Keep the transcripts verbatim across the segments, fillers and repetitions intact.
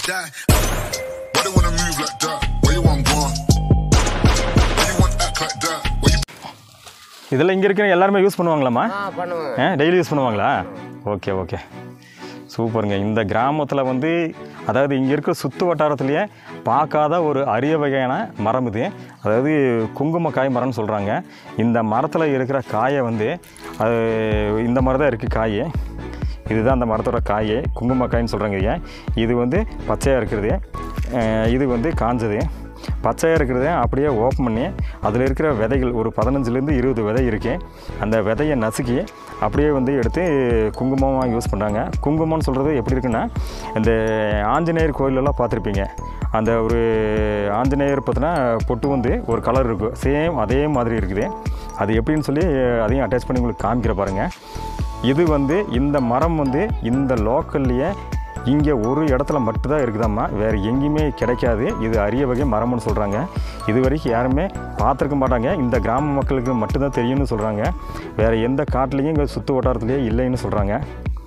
die. Why they wanna move like that? Where you want gone? Why you want act like that? Where you... இதெல்லாம் இங்கே இருக்கிற எல்லாருமே use பண்ணுவாங்களாம்மா? ஆ பண்ணுவாங்க. டெய்லி யூஸ் பண்ணுவாங்களா? ஓகே ஓகே சூப்பருங்க. இந்த கிராமத்தில் வந்து அதாவது இங்கே இருக்கிற சுற்று வட்டாரத்துலேயே பார்க்காத ஒரு அரிய வகையான மரம் இது. அதாவது குங்குமக்காய் மரம்னு சொல்கிறாங்க. இந்த மரத்தில் இருக்கிற காயை வந்து அது இந்த மாதிரி தான் இருக்குது காய். இதுதான் அந்த மரத்தோட காய், குங்குமக்காயின்னு சொல்கிறாங்க. ஏன் இது வந்து பச்சையாக இருக்கிறது, இது வந்து காஞ்சது. பச்சையாக இருக்கிறத அப்படியே ஓப்பன் பண்ணி அதில் இருக்கிற விதைகள் ஒரு பதினஞ்சுலேருந்து இருபது விதை இருக்குது. அந்த விதையை நசுக்கி அப்படியே வந்து எடுத்து குங்குமமாக யூஸ் பண்ணுறாங்க. குங்குமம்னு சொல்கிறது எப்படி இருக்குன்னா, இந்த ஆஞ்சநேயர் கோயிலெல்லாம் பார்த்துருப்பீங்க. அந்த ஒரு ஆஞ்சநேயர் பார்த்தினா பொட்டு வந்து ஒரு கலர் இருக்கும், சேம் அதே மாதிரி இருக்குது. அது எப்படின்னு சொல்லி அதையும் அட்டாச் பண்ணி உங்களுக்கு காமிக்கிற பாருங்கள். இது வந்து இந்த மரம் வந்து இந்த லோக்கல்லையே இங்கே ஒரு இடத்துல மட்டும்தான் இருக்குதாம்மா, வேறு எங்கேயுமே கிடைக்காது. இது அரிய வகை மரம்னு சொல்கிறாங்க. இது வரைக்கும் யாருமே பார்த்துருக்க மாட்டாங்க. இந்த கிராம மக்களுக்கு மட்டும்தான் தெரியும்னு சொல்கிறாங்க. வேறு எந்த காட்டிலையும் இங்கே சுற்று வட்டாரத்துலேயே இல்லைன்னு சொல்கிறாங்க.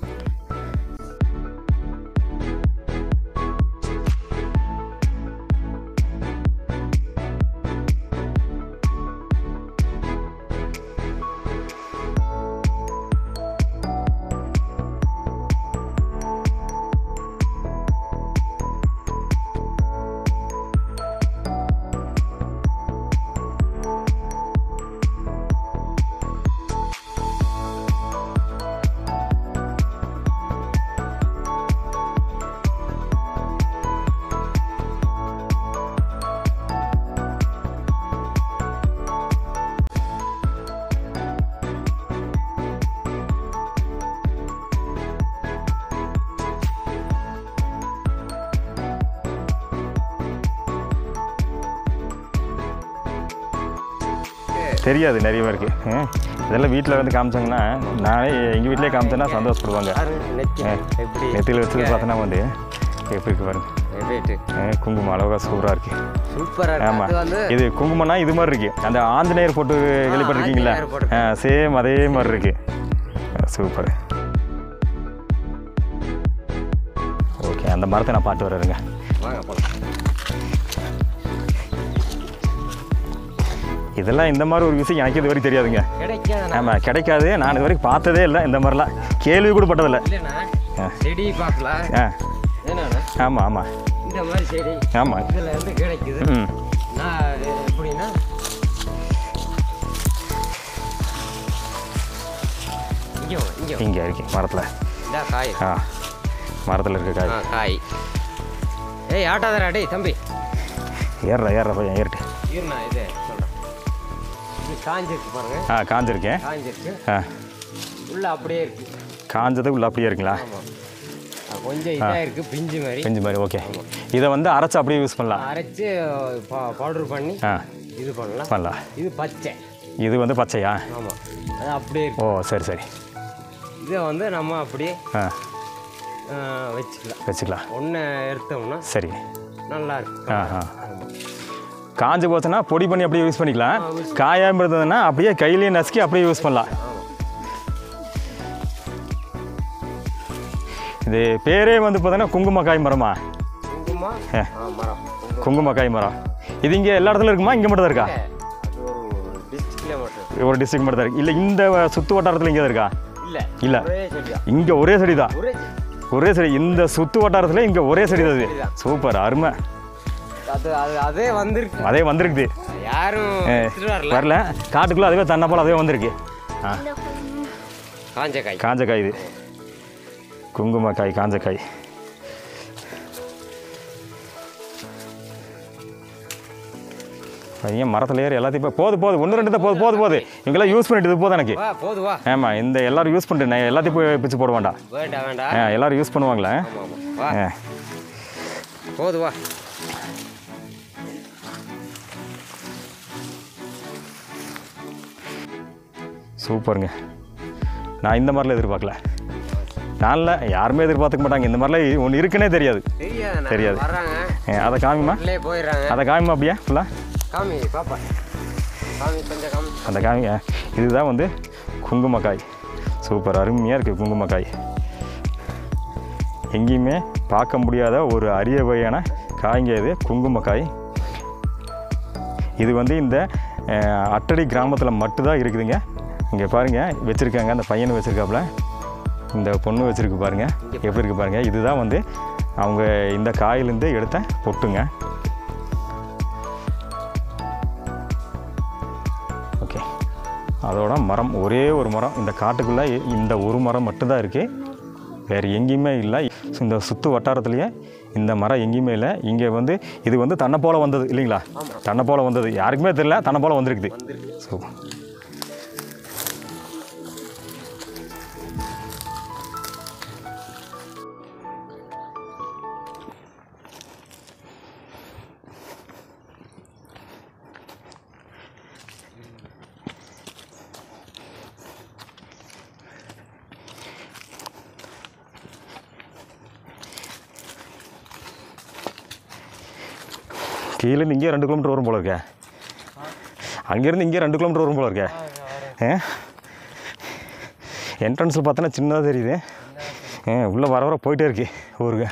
தெரியாது நிறைய பேருக்கு. இதெல்லாம் வீட்டில் வந்து காமிச்சாங்கன்னா, நானே எங்கள் வீட்டிலே காமிச்சேன்னா சந்தோஷப்படுவாங்க. நெத்தியில் வச்சு பார்த்தோன்னா வந்து எப்படி இருக்கு பாருங்க, குங்குமம் அழகாக சூப்பராக இருக்குது. சூப்பராக. ஆமாம், இது குங்குமம்னா இது மாதிரி இருக்குது. அந்த ஆஞ்சநேயர் போட்டு வெளிப்பட்டிருக்கீங்களா, சேம் அதே மாதிரி இருக்குது. சூப்பர். ஓகே, அந்த மரத்தை நான் பாட்டு வர்றேங்க. இதெல்லாம் இந்த மாதிரி ஒரு விஷயம் எனக்கு இது வரைக்கும் தெரியாதுங்க. ஆமாம், கிடைக்காது. நான் இது வரைக்கும் பார்த்ததே இல்லை. இந்த மாதிரிலாம் கேள்வி கூட பட்டதில்லை. செடி பார்க்கலாம். ஆ ஆமாம் ஆமாம், இந்த மாதிரி செடி ஆமாம் இதில் வந்து கிடைக்குது. ம் நான் எப்படின்னா இங்கே இங்கே இங்கே இருக்கு மரத்தில். இந்த காய். ஆ, மரத்தில் இருக்க காய். காய். ஏய் ஆட்டாதரா டேய் தம்பி, ஏறுறா ஏறுறா பையன் ஏறிட்டு. இருண்ணா இது சொல்கிறேன். இது காஞ்சிருக்கு பாருங்க. ஆ காஞ்சிருக்கேன். காஞ்சிருக்கு. ஆ உள்ள அப்படியே இருக்கு. காஞ்சது உள்ள அப்படியே இருக்குங்களா? ஆமாம், கொஞ்சம் இதாக இருக்குது, பிஞ்சு மாதிரி. பிஞ்சு மாதிரி. ஓகே, இதை வந்து அரைச்சி அப்படியே யூஸ் பண்ணலாம். அரைச்சி பவுடர் பண்ணி ஆ இது பண்ணலாம் பண்ணலாம். இது பச்சை. இது வந்து பச்சையா? ஆமாம், அது அப்படியே இருக்கு. ஓ சரி சரி. இதை வந்து நம்ம அப்படியே ஆ வச்சுக்கலாம் வச்சுக்கலாம். ஒன்று எடுத்தோம்னா சரி, நல்லா இருக்கு. ஆ ஆ காஞ்சு போச்சுன்னா பொடி பண்ணி அப்படியே யூஸ் பண்ணிக்கலாம். காயாமல் இருந்ததுன்னா அப்படியே கையிலேயே நசுக்கி அப்படியே யூஸ் பண்ணலாம். இது பேரே வந்து பார்த்தீங்கன்னா குங்குமக்காய் மரமா? குங்குமம் மரம். குங்குமக்காய் மரம். இது இங்கே எல்லா இடத்துல இருக்குமா, இங்கே மட்டும் தான் இருக்கா? ஒரு டிஸ்ட்ரிக்ட்ல மட்டும். ஒரு டிஸ்ட்ரிக்ட் மட்டும் தான் இருக்கு. இல்லை இந்த சுற்று வட்டாரத்தில் இங்கே தான் இருக்கா? இல்லை இல்லை, ஒரே செடியா. இங்கே ஒரே செடி தான். ஒரே ஒரே செடி. இந்த சுற்று வட்டாரத்தில் இங்கே ஒரே செடி தான். இது சூப்பர், அருமை. அது அது அதே வந்திருக்கு. அதே வந்திருக்குது. யாரும் வரல, காட்டுக்குள்ளே அதுவே தன்னை போல் அதுவே வந்திருக்கு. ஆ காஞ்ச காய். காஞ்ச காய். இது குங்குமக்காய், காஞ்ச காய். பையன் மரத்தில் ஏறி எல்லாத்தையும் இப்போ போது போது ஒன்று ரெண்டு தான் போது போது போது இவங்கெல்லாம் யூஸ் பண்ணிட்டு போதும் எனக்கு. போது வா. ஆமாம், இந்த எல்லோரும் யூஸ் பண்ணிட்டு நான் எல்லாத்தையும் போய் பிச்சு போட வேண்டாம். வேண்டாம் வேண்டாம். ஆ எல்லோரும் யூஸ் பண்ணுவாங்களே. ஆ போது வா. சூப்பருங்க. நான் இந்த மாதிரிலாம் எதிர்பார்க்கல. நான்ல யாருமே எதிர்பார்த்துக்க மாட்டாங்க. இந்த மாதிரிலாம் ஒன்று இருக்குன்னே தெரியாது. தெரியாது. அதை காமிமா, அதை காமிமா அப்படியே ஃபுல்லாக காமி பாப்பா. காமி கொஞ்சம் காமி. அந்த காமி. இதுதான் வந்து குங்குமக்காய். சூப்பர், அருமையாக இருக்குது குங்குமக்காய். எங்கேயுமே பார்க்க முடியாத ஒரு அரிய வகையான காய்ங்க இது குங்குமக்காய். இது வந்து இந்த அட்டடி கிராமத்தில் மட்டும்தான் இருக்குதுங்க. இங்கே பாருங்கள் வச்சுருக்காங்க, அந்த பையன் வச்சுருக்காப்புல, இந்த பொண்ணு வச்சுருக்கு பாருங்கள் எப்படி இருக்குது பாருங்கள். இதுதான் வந்து அவங்க இந்த காயிலேருந்து எடுத்த பொட்டுங்க. ஓகே, அதோட மரம் ஒரே ஒரு மரம் இந்த காட்டுக்குள்ளே இந்த ஒரு மரம் மட்டும்தான் இருக்குது, வேறு எங்கேயுமே இல்லை. இந்த சுற்று வட்டாரத்துலேயே இந்த மரம் எங்கேயுமே இல்லை. இங்கே வந்து இது வந்து தன்னை போல் வந்தது இல்லைங்களா? தன்னை போல் வந்தது, யாருக்குமே தெரியல, தன்னை போல் வந்திருக்குது. ஸோ கீழேருந்து இங்கே ரெண்டு கிலோமீட்டர் வரும் போல இருக்கே, அங்கேருந்து இங்கே ரெண்டு கிலோமீட்டர் வரும் போல இருக்கே. என்ட்ரன்ஸில் பார்த்தோன்னா சின்னதாக தெரியுது, உள்ளே வர வர போயிட்டே இருக்கு ஊருக்கு.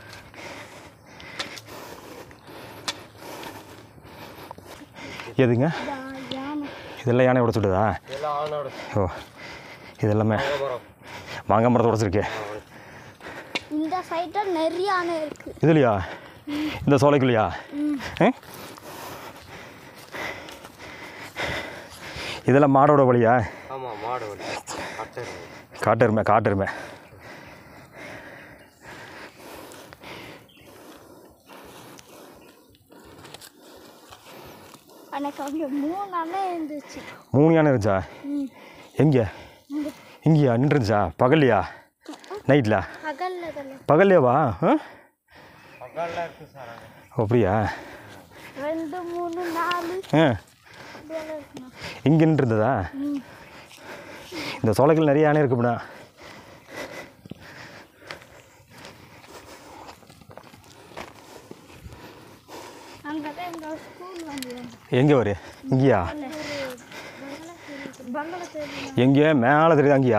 எதுங்க இதெல்லாம் யானை உடச்சுடுதா? ஓ, இதெல்லாமே மாங்காய் மரத்தை உடச்சிருக்கே. இந்த சைடில் நிறைய யானை இருக்கு. இதுலையா? இந்த சோலைக்குள்ளையா? இதெல்லாம் மாடோட வழியா? ஆமாம், மாடு வழி. காட்டெருமை காட்டெருமை. எனக்கு அங்கே மூணு யானை இருந்துச்சு. மூணு யானை இருந்துச்சா? எங்கே? இங்கேயா நின்றுச்சா? பகல்லையா நைட்டில்? பகல்லையாவா? அப்படியா? ரெண்டு மூணு நாலு இங்கே நின்றுதா? இந்த சோலைகள் நிறைய யானை இருக்குப்படா. எங்கே வரு? இங்கேயா? எங்கே மேலே தெரியுதா? அங்கேயா?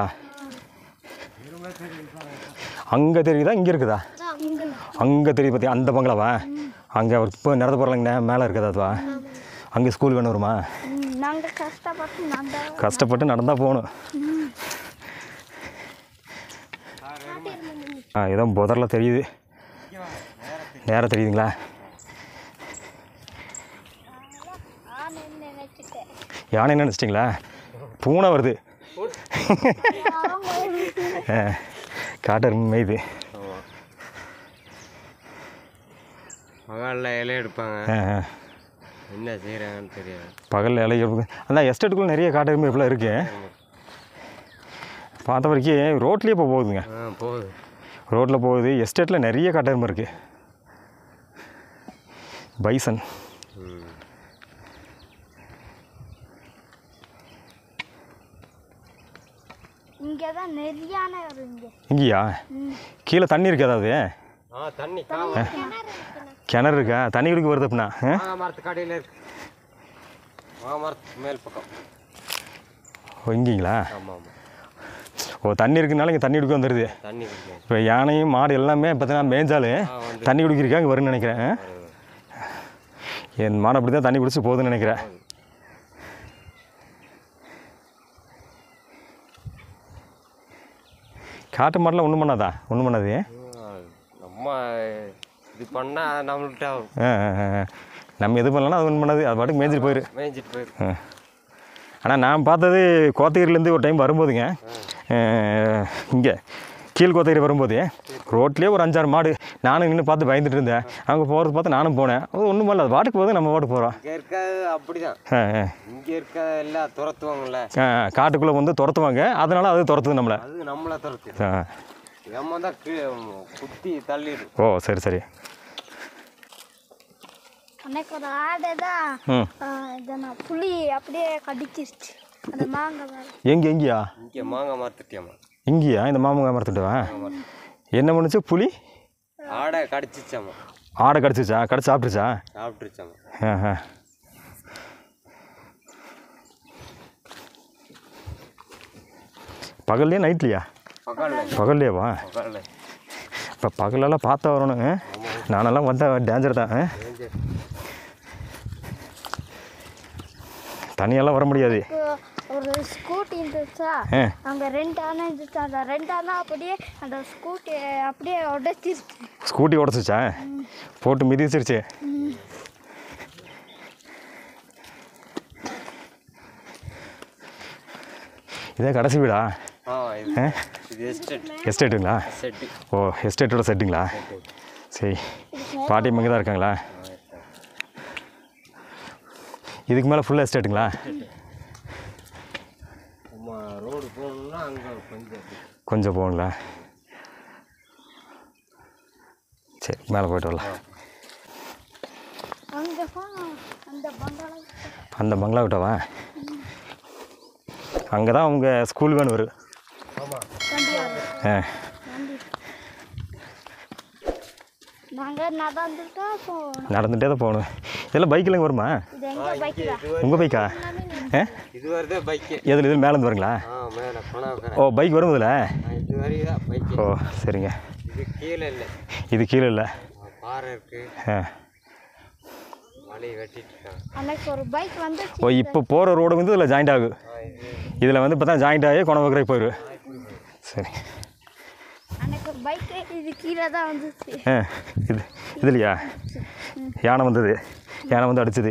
அங்கே தெரியுதா? இங்கே இருக்குதா? அங்கே தெரியுது பார்த்தியா அந்த பங்களாவா? அங்கே இப்போ நடந்து போகிறலாங்கண்ணே மேலே இருக்குதா? அதுவா அங்கே ஸ்கூல் வேணும் வருமா? கஷ்டப்பட்டு நடந்தால் போகணும். ஆ ஏதோ புதரில் தெரியுது, நேராக தெரியுதுங்களா? யானை என்ன நினச்சிட்டிங்களா? பூனை வருது. காட்டெருமை மேய்து. பகலில் இலை எடுப்பாங்க, என்ன செய்கிறாங்கன்னு தெரியாது. பகலில் இலை எடுப்பாங்க. அந்த எஸ்டேட்டுக்குள்ளே நிறைய காட்டெருமை இப்போலாம் இருக்கு. பார்த்த வரைக்கும் ரோட்லேயே இப்போ போகுதுங்க. போகுது, ரோட்டில் போகுது. எஸ்டேட்டில் நிறைய காட்டெருமை இருக்குது. பைசன். இங்கே தான் நிறைய வருங்க. இங்கேயா? கீழே தண்ணி இருக்கு ஏதாவது? தண்ணி கிணறு இருக்கா? தண்ணி குடிக்க வருது அப்படின்னா? மரத்து கடையில் இருக்கு, மரத்து மேல் பக்கம். ஓ இங்கீங்களா? ஆமாம் ஆமாம். ஓ தண்ணி இருக்குனால இங்கே தண்ணி குடிக்க வந்துடுது. தண்ணி இப்போ யானையும் மாடு எல்லாமே பார்த்தீங்கன்னா மேய்ஞ்சாலும் தண்ணி குடிக்கிறக்கா இங்கே வரும்னு நினைக்கிறேன். என் மாடு அப்படி தான் தண்ணி குடிச்சு போகுதுன்னு நினைக்கிறேன். காட்டு மாடெலாம் ஒன்றும் பண்ணாதா? ஒன்றும் பண்ணாது. நம்ம இது பண்ணால் நம்மள்கிட்ட நம்ம எது பண்ணலன்னா அது ஒன்றும் பண்ணாது, அது பாட்டுக்கு மேய்ஞ்சிட்டு போயிரு மேய்ஞ்சிட்டு போயிரு. ஆனால் நான் பார்த்தது கோத்தகிரிலேருந்து ஒரு டைம் வரும்போதுங்க, இங்கே கீழ் கோத்தகிரி வரும்போது ரோட்லேயே ஒரு அஞ்சாறு மாடு நானும் நின்று பார்த்து பயந்துட்டு இருந்தேன். அங்கே போகிறது பார்த்து நானும் போனேன். அது ஒன்றும் பண்ணல, அது பாட்டுக்கு போகுது, நம்ம பாட்டுக்கு போகிறோம். இங்கே இருக்காது அப்படி தான். இங்கே இருக்க எல்லாம் துரத்துவாங்கல்ல, காட்டுக்குள்ளே வந்து துரத்துவாங்க, அதனால அது துரத்துது நம்மளை. அது நம்மளை துரத்து, நம்ம தான் குத்தி தள்ளிடு. ஓ சரி சரி. அன்னைக்கு ஒரு ஆடை தான் புளி அப்படியே கடிச்சிருச்சு அந்த மாங்காய் மரம். எங்கே? எங்கேயா? இங்கே மாங்காய் மரத்துட்டியாமா? இங்கேயா? இந்த மாங்காய் மரத்துட்டுவா என்ன பண்ணுச்சு? புளி ஆடை கடிச்சிச்சாமா. ஆடை கடிச்சிச்சா? கடிச்சு சாப்பிட்டுச்சா? சாப்பிட்டுருச்சாமா. ஆ ஆ பகல்லையா நைட்லையா? பகல்ல. பகல்லையாவா? பகல்ல. இப்போ பகலெல்லாம் பார்த்தா வரணும். நானெல்லாம் வந்தால் டேஞ்சர் தான். தனியெல்லாம் வர முடியாது. ஒரு ஸ்கூட்டி இருந்துச்சா, அங்கே ரெண்டு ஆனா இருந்துச்சு. அந்த ரெண்டு ஆனா அப்படியே அந்த ஸ்கூட்டி அப்படியே உடைச்சிருச்சு. ஸ்கூட்டி உடச்சிச்சா? போட்டு மிதிச்சிருச்சு. இதே கடைசி வீடா? எஸ்டேட்டுங்களா? ஓ, எஸ்டேட்டோட செட்டுங்களா? சரி, பாட்டி இங்கே தான் இருக்காங்களா? இதுக்கு மேலே ஃபுல்லாக எஸ்டேட்டுங்களா? ரோடு போகணும்னா அங்கே கொஞ்சம் கொஞ்சம் போகணுங்களா? சரி, மேலே போய்ட்டு வரலாம். அந்த பங்களா விட்டவா? அங்கே தான் அவங்க ஸ்கூல் வேன் வரும். ஆ, நடந்துகிட்டே தான் போகணும். இதெல்லாம் பைக்கில் வருமா? உங்கள் பைக்கா? ஆ, இது வருது பைக்கு. எதில் இதில் மேலேருந்து வருங்களா? ஓ, பைக் வரும் இதில்? இது வரைக்கும் பைக்கு. ஓ, சரிங்க. இது கீழே இல்லை. இது கீழே இல்லை. பாறை இருக்கு. ஆ, மலையை வெட்டிட்டு. ஒரு பைக் வந்து ஓ, இப்போ போகிற ரோடு வந்து இதில் ஜாயிண்ட் ஆகும். இதில் வந்து இப்போ தான் ஜாயிண்ட் ஆகி கொணவக்கரைக்கு போயிடும். சரி. அன்னைக்கு ஒரு பைக்கு இது கீழே தான் வந்துச்சு. ஆ, இது இதுலையா? யானை வந்தது, யானை வந்து அடிச்சது.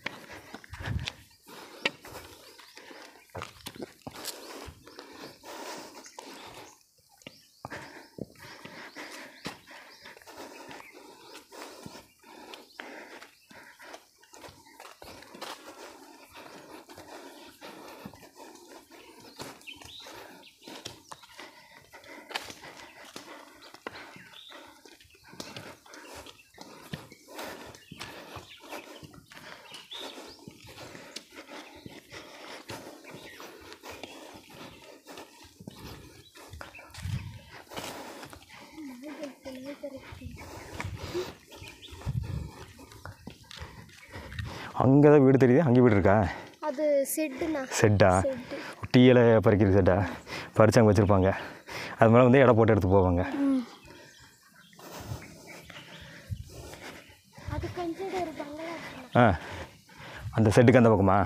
அங்கே தான் வீடு தெரியுது. அங்கே வீடு இருக்கா? அது செட்டுண்ணா. செட்டா? டீ இலை பறிக்கிற செட்டா? பறித்து அங்கே வச்சுருப்பாங்க. அது மேலே வந்து எடை போட்டு எடுத்து போவாங்க. ஆ, அந்த செட்டுக்கு அந்த பக்கமா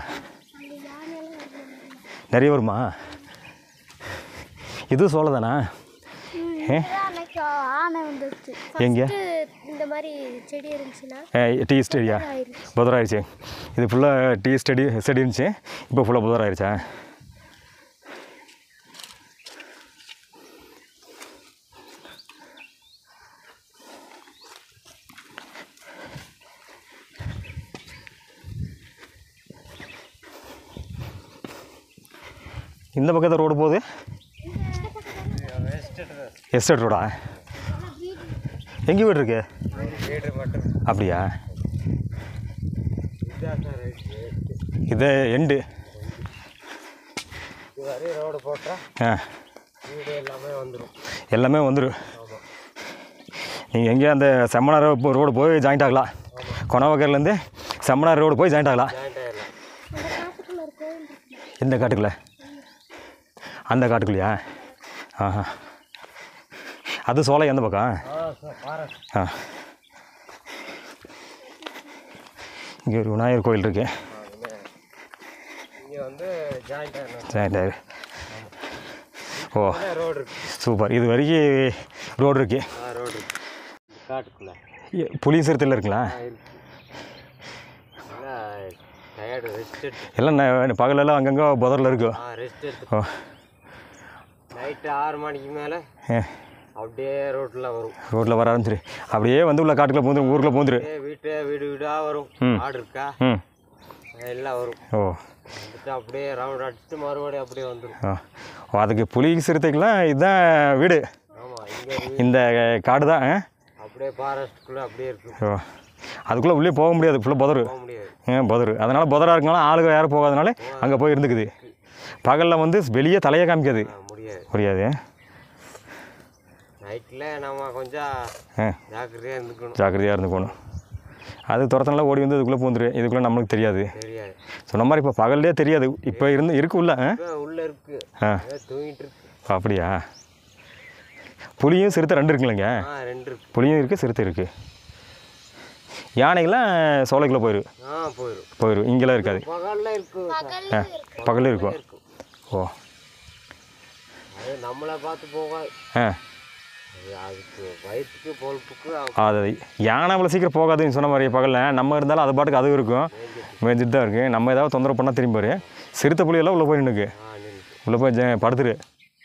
நிறைய வருமா? இது சோள தானா? எங்கே? இந்த மாதிரி செடி இருந்துச்சுன்னா டீ ஸ்டடியா? புதர் ஆயிடுச்சு. இது ஃபுல்லாக டீ ஸ்டடி செடி இருந்துச்சு. இப்போ ஃபுல்லாக புதர் ஆயிடுச்சா? இந்த பக்கத்தில் ரோடு போகுது. எஸ்டேட் ரோடா? எங்கே வீடு இருக்கு? அப்படியா? இது எண்டு. ரோடு போட்டா ஆ, எல்லாமே வந்துடும். எல்லாமே வந்துடும். நீங்கள் எங்கேயா அந்த செம்மனார் ரோடு போய் ஜாயிண்ட் ஆகலாம். கொணவக்கரையிலேருந்து செம்மனார் ரோடு போய் ஜாயிண்ட் ஆகலாம். எந்த காட்டுக்குள்ள? அந்த காட்டுக்குள்ளையா? ஆஹா, அது சோலை எந்த பக்கம்? ஆ, இங்கே ஒரு விநாயகர் கோயில் இருக்கு. ஜாயிண்ட் ஆயிரு. ஓ, சூப்பர். இது வரைக்கும் ரோடு இருக்கு. புளி சிறுத்தையில் இருக்குங்களா? எல்லாம் பகலெல்லாம் அங்கங்கே புதரில் இருக்கும். ஓ, நைட்டு ஆறு மணிக்கு மேலே அப்படியே ரோட்டில் வரும். ரோட்டில் வர ஆரம்பிச்சிரு. அப்படியே வந்து உள்ள காட்டுக்குள்ளே பூந்துரு, ஊருக்குள்ளே பூந்துரு. வீட்டு வீடு வீடாக வரும். ஆடு இருக்கா? ம், எல்லாம் வரும். ஓ, அப்படியே ரவுண்ட் அடிச்சுட்டு மறுபடியும் அப்படியே வந்துடும். ஓ, அதுக்கு புலி சிறுத்தைக்கெல்லாம் இதுதான் வீடு. ஆமாம், இங்கே இந்த காடு தான். அப்படியே ஃபாரஸ்ட்டுக்குள்ளே அப்படியே இருக்கும். ஓ, அதுக்குள்ளே உள்ளே போக முடியாது. ஃபுல்லாக புதரு. போக முடியாது. ஏன் புதரு? அதனால் புதராக இருக்கனால ஆளுங்க யாரும் போகாதனால அங்கே போய் இருந்துக்குது. பகலில் வந்து வெளியே தலையை காமிக்காது. முடியாது முடியாது. நைட்டில் நம்ம கொஞ்சம் ஜாக்கிரதையாக இருந்துக்கணும். ஜாக்கிரதையாக இருந்துக்கணும். அது துரத்தனால ஓடி வந்து இதுக்குள்ளே பூந்துரு. இதுக்குள்ளே நம்மளுக்கு தெரியாது. தெரியாது. சொன்ன மாதிரி இப்போ பகல்லே தெரியாது. இப்போ இருந்து இருக்கு உள்ள. உள்ளே இருக்கு. ஆ, தூங்கிட்டு இருக்கு. அப்படியா? புலியும் சிறுத்தை ரெண்டு இருக்குல்லங்க? ஆ ரெண்டு இருக்கு. புலியும் இருக்குது, சிறுத்தை இருக்குது. யானைகள்லாம் சோலைக்குள்ளே போயிடும். ஆ போயிடும். போயிடும், இங்கெல்லாம் இருக்காது. பகலில் இருக்கும். ஆ பகலில் இருக்கும். ஓ அது நம்மளை பார்த்து போகாது. ஆ அதுக்கு வயிற்றுக்கு பொழுப்புக்கு அது யானை அவ்வளோ சீக்கிரம் போகாதுன்னு சொன்ன மாதிரி பகலில். நம்ம இருந்தாலும் அது பாட்டுக்கு அதுவும் இருக்கும், மேய்ஞ்சிட்டு தான் இருக்குது. நம்ம ஏதாவது தொந்தரவு பண்ணால் திரும்பி பாரு. சிறுத்தை புலியெல்லாம் உள்ளே போய் நின்றுக்கு, உள்ளே போய் ஜ படுத்துரு.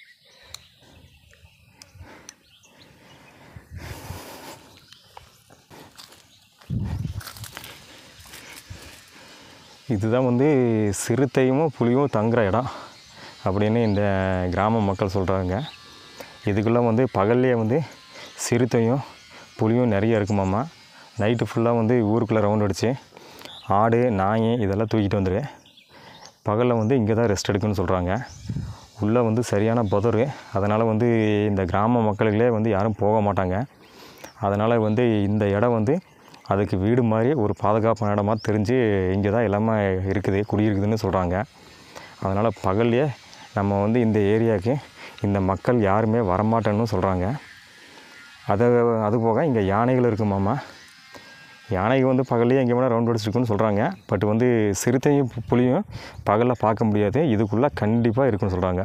இதுதான் வந்து சிறுத்தையும் புலியும் தங்குற இடம் அப்படின்னு இந்த கிராம மக்கள் சொல்கிறாங்க. இதுக்குள்ளே வந்து பகல்லையே வந்து சிறுத்தையும் புலியும் நிறைய இருக்குமாம்மா. நைட்டு ஃபுல்லாக வந்து ஊருக்குள்ளே ரவுண்ட் அடித்து ஆடு நாய் இதெல்லாம் தூக்கிட்டு வந்துடு. பகலில் வந்து இங்கே தான் ரெஸ்ட் எடுக்குன்னு சொல்கிறாங்க. உள்ளே வந்து சரியான புதரு, அதனால் வந்து இந்த கிராம மக்களுங்களே வந்து யாரும் போக மாட்டாங்க. அதனால் வந்து இந்த இடம் வந்து அதுக்கு வீடு மாதிரி ஒரு பாதுகாப்பான இடமா தெரிஞ்சு இங்கே தான் எல்லாமே இருக்குது, குடியிருக்குதுன்னு சொல்கிறாங்க. அதனால் பகல்லையே நம்ம வந்து இந்த ஏரியாவுக்கு இந்த மக்கள் யாருமே வரமாட்டேன்னு சொல்கிறாங்க. அதை அது போக இங்கே யானைகள் இருக்குமாம்மா. யானைகள் வந்து பகல்லையே எங்கே வேணால் ரவுண்ட் அடிச்சிருக்குன்னு சொல்கிறாங்க. பட் வந்து சிறுத்தையும் புலியும் பகலில் பார்க்க முடியாது, இதுக்குள்ளே கண்டிப்பாக இருக்குன்னு சொல்கிறாங்க.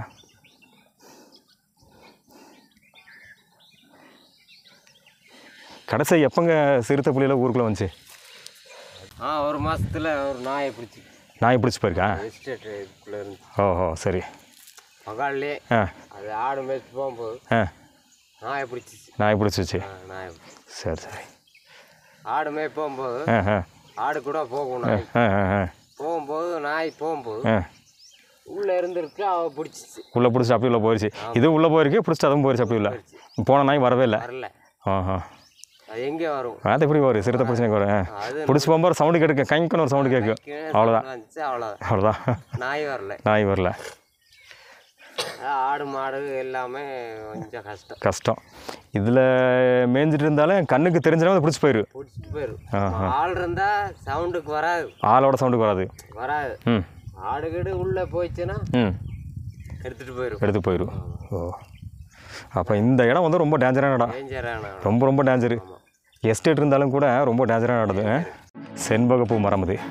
கடைசி எப்போங்க சிறுத்தை புலியில் ஊருக்குள்ளே வந்துச்சு? ஆ ஒரு மாதத்தில் ஒரு நாயை பிடிச்சி. நாயை பிடிச்சி போயிருக்கா? எஸ்டேட் இதுக்குள்ளே இருந்து. ஓஹோ சரி. பகல்லே ஆ அது ஆடு மேய்ச்சி போகும்போது ஆ நாயை பிடிச்சிச்சு. நாயை பிடிச்சிச்சு. நாயை சரி சரி. ஆடு மேய் போகும்போது ஆ ஆ ஆடு கூட போகும். நாய் ஆ ஆ ஆ போகும்போது நாய் போகும்போது ஆ உள்ளே இருந்துருக்கு, அவ பிடிச்சிச்சு. உள்ளே பிடிச்சி அப்படி உள்ள போயிடுச்சு. இதுவும் உள்ளே போயிருக்கு, பிடிச்சிட்டு அதுவும் போயிடுச்சு. அப்படி இல்லை போன நாய் வரவே இல்லை. வரல. ஆஹா அது எங்கே வரும்? அது எப்படி வரும்? சிறுத்தை பிடிச்சி வரும். பிடிச்சி போகும்போது சவுண்டு கேட்கும், கைக்குன்னு ஒரு சவுண்டு கேட்கும். அவ்வளோதான் அவ்வளோதான் அவ்வளோதான். நாய் வரல. நாய் வரல. ஆடு மாடு எல்லாமே கொஞ்சம் கஷ்டம் கஷ்டம். இதில் மேய்ஞ்சிட்டு இருந்தாலும் கண்ணுக்கு தெரிஞ்சாலும் அது பிடிச்சி போயிடும். பிடிச்சிட்டு போயிடும். ஆள் இருந்தால் சவுண்டுக்கு வராது, ஆளோட சவுண்டுக்கு வராது வராது. ம் ஆடு கீடு உள்ளே போயிடுச்சுன்னா ம் எடுத்துகிட்டு போயிடும். எடுத்து போயிடும். ஓ அப்போ இந்த இடம் வந்து ரொம்ப டேஞ்சரான இடம். டேஞ்சரான ரொம்ப ரொம்ப டேஞ்சரு. எஸ்டேட் இருந்தாலும் கூட ரொம்ப டேஞ்சரான இடம். செண்பகப்பூ மரம் இது.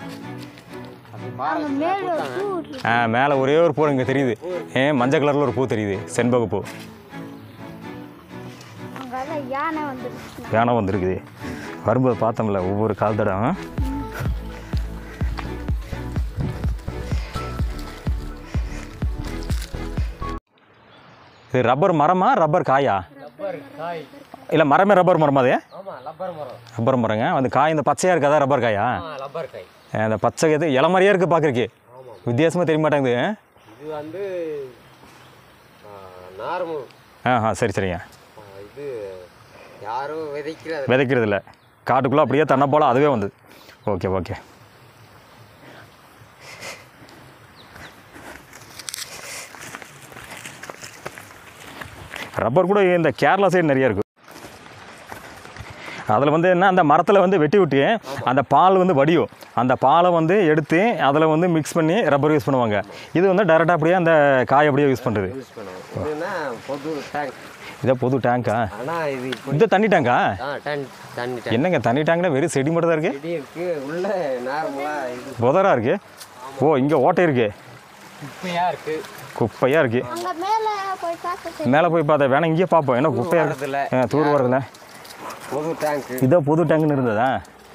ஆ மேலே ஒரே ஒரு பூ இங்கே தெரியுது. ஏன் மஞ்சள் கலரில் ஒரு பூ தெரியுது, செண்பகப்பூ. யானை வந்துருக்கு. யானை வந்துருக்குது. வரும்போது பார்த்தோம்ல ஒவ்வொரு கால் தடம். இது ரப்பர் மரமா ரப்பர் காயா? இல்லை மரமே ரப்பர் மரமா? அது ரப்பர் மரங்க. அந்த காய் இந்த பச்சையாக இருக்காதா ரப்பர் காயா? ரப்பர் காய். அந்த பச்சை இது இலை மாதிரியே இருக்குது பார்க்குறக்கு. வித்தியாசமாக தெரிய மாட்டேங்குது. இது வந்து நார்மல். ஆ ஆ சரி சரிங்க. இது யாரும் விதைக்கிறது விதைக்கிறது இல்லை, காட்டுக்குள்ளே அப்படியே தன்னை போல் அதுவே வந்து. Okay okay. ரப்பர் கூட இந்த கேரளா சைடு நிறைய இருக்குது. அதில் வந்து என்ன, அந்த மரத்தில் வந்து வெட்டி விட்டு அந்த பால் வந்து வடியும். அந்த பாலை வந்து எடுத்து அதில் வந்து மிக்ஸ் பண்ணி ரப்பர் யூஸ் பண்ணுவாங்க. இது வந்து டைரெக்டாக அப்படியே அந்த காய் அப்படியே யூஸ் பண்ணுறது. இதே பொது டேங்கா? இந்த தண்ணி டேங்கா? என்னங்க தண்ணி டேங்க்னா வெறும் செடி மட்டும் தான் இருக்குது, புதராக இருக்குது. ஓ இங்கே ஓட்டை இருக்குது, குப்பையாக இருக்குது. மேலே போய் பார்த்தா வேணா இங்கேயே பார்ப்போம். என்ன குப்பையாக இருக்குது, தூர் வரதில்ல. பொது டேங்க் இதோ பொது டேங்க்னு இருந்ததா?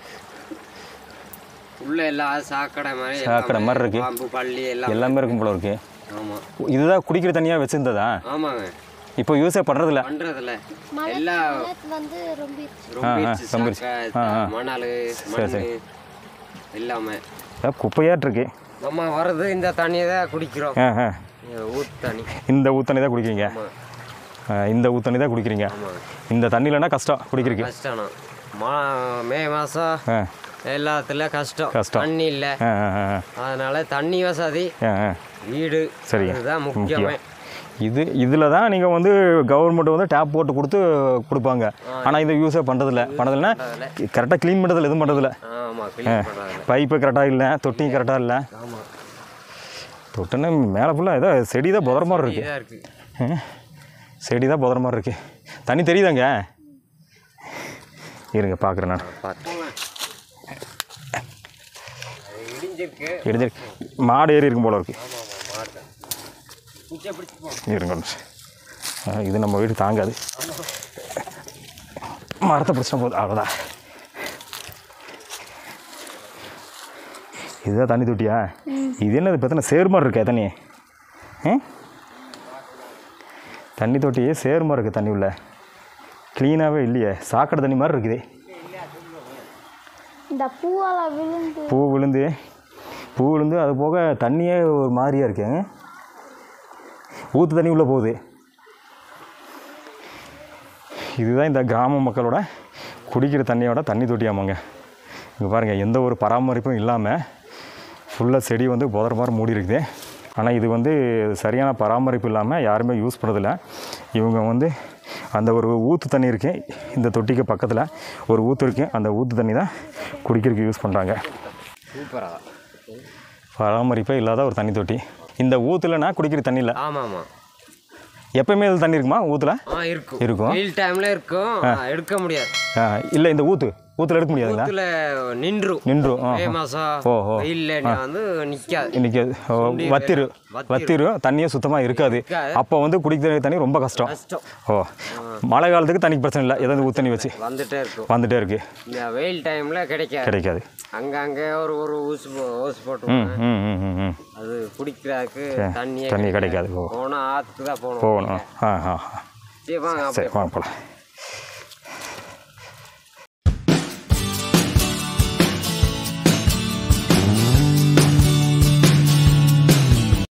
உள்ள எல்லாம் சாக்கடை மாதிரி சாக்கடை மாதிரி இருக்கு, பாம்பு பள்ளி எல்லாம் எல்லாமே இருக்கும் போல இருக்கு. ஆமாம். இதுதான் குடிக்கிற தண்ணியாக வச்சுருந்ததா? ஆமாங்க. இப்போ யூஸே பண்ணுறதில்ல. பண்ணுறதில்ல. எல்லாம் வந்து ரொம்ப மணல் மண் எல்லாமே குப்பையாட்டு இருக்கு. நம்ம வர்றது இந்த தண்ணியை தான் குடிக்கிறோம். ஊத்து தண்ணி. இந்த ஊத்தண்ணி தான் குடிக்கிறீங்க? இந்த ஊத்தண்ணி தான் குடிக்கிறீங்க. இந்த தண்ணியிலனா கஷ்டம் குடிக்கிறதுக்கு. கஷ்டம். மா மே மாதம் எல்லாத்துலேயும் கஷ்டம். கஷ்டம் தண்ணி இல்லை. அதனால தண்ணி வசதி, வீடு, சரி இதுதான் முக்கியமே. இது இதில் தான் நீங்கள் வந்து கவர்மெண்ட் வந்து டேப் போட்டு கொடுத்து கொடுப்பாங்க. ஆனால் இதை யூஸே பண்ணுறதில்ல. பண்ணதில்லைன்னா கரெக்டாக க்ளீன் பண்ணுறதில்ல, எதுவும் பண்ணுறதில்ல. பைப்பு கரெக்டாக இல்லை, தொட்டியும் கரெக்டாக இல்லை. தொட்டுன்னா மேலே ஃபுல்லாக ஏதோ செடி தான் புதற மாதிரி இருக்குது. செடி தான் புதற மாதிரி இருக்குது. தண்ணி தெரியுதாங்க? இருங்க பார்க்குறேன் நான். இடிஞ்சிருக்கு. மாடு ஏறி இருக்கும் போல இருக்கு. இருங்க இது நம்ம வீடு தாங்காது. மரத்தை பிடிச்சா போதும் அவ்வளோதான். இதுதான் தண்ணி தொட்டியா? இது என்னது பார்த்தா சேர் மாதிரி இருக்கா தண்ணி? தண்ணி தொட்டியே சேர் மாதிரி இருக்குது. தண்ணி உள்ள க்ளீனாகவே இல்லையே, சாக்கடை தண்ணி மாதிரி இருக்குது. இந்த பூவெல்லாம் விழுந்து பூ விழுந்து பூ விழுந்து அது போக தண்ணியே ஒரு மாதிரியாக இருக்குங்க. ஊற்று தண்ணி உள்ளே போகுது. இதுதான் இந்த கிராம மக்களோட குடிக்கிற தண்ணியோட தண்ணி தொட்டியாமாங்க. இங்கே பாருங்கள், எந்த ஒரு பராமரிப்பும் இல்லாமல் ஃபுல்லாக செடி வந்து புதற மாதிரி மூடி இருக்குது. ஆனால் இது வந்து சரியான பராமரிப்பு இல்லாமல் யாருமே யூஸ் பண்ணுறதில்ல. இவங்க வந்து அந்த ஒரு ஊற்று தண்ணி இருக்குது, இந்த தொட்டிக்கு பக்கத்தில் ஒரு ஊற்று இருக்குது, அந்த ஊற்று தண்ணி தான் குடிக்கிறதுக்கு யூஸ் பண்ணுறாங்க. சூப்பராக பராமரிப்பே இல்லாத ஒரு தண்ணி தொட்டி. இந்த ஊற்றுலனா குடிக்கிற தண்ணி இல்லை. ஆமாம் ஆமாம். எப்பயுமே இது தண்ணி இருக்குமா ஊற்றுல? இருக்கும் இருக்கும். வெயில் டைமில் இருக்கும், எடுக்க முடியாது. இல்லை இந்த ஊற்று ஊற்றுல எடுக்க முடியாதுங்களா? ஊற்றுல நின்றும் நின்றும் மே மாதம் ஓஹோ வெயிலில் வந்து நிற்காது. நிற்காது. வத்திரு வத்திரும் தண்ணியே சுத்தமாக இருக்காது. அப்போ வந்து குடிக்கிற தண்ணி ரொம்ப கஷ்டம். கஷ்டம். ஓ மழை காலத்துக்கு தண்ணிக்கு பிரச்சனை இல்லை, ஏதாவது ஊற்று தண்ணி வச்சு வந்துட்டே இருக்கும். வந்துட்டே இருக்கு. இந்த வெயில் டைமில் கிடைக்காது கிடைக்காது. அங்கங்கே ஒரு ஒரு ஊசி ஊசி போட்டு ம் ம் ம் ம் அது குடிக்கிறதுக்கு தண்ணியே தண்ணி கிடைக்காது. போனால் ஆற்றுக்கு தான் போகணும். போகணும். ஆ ஆ சரி வாங்க சரி வாங்க போகலாம்.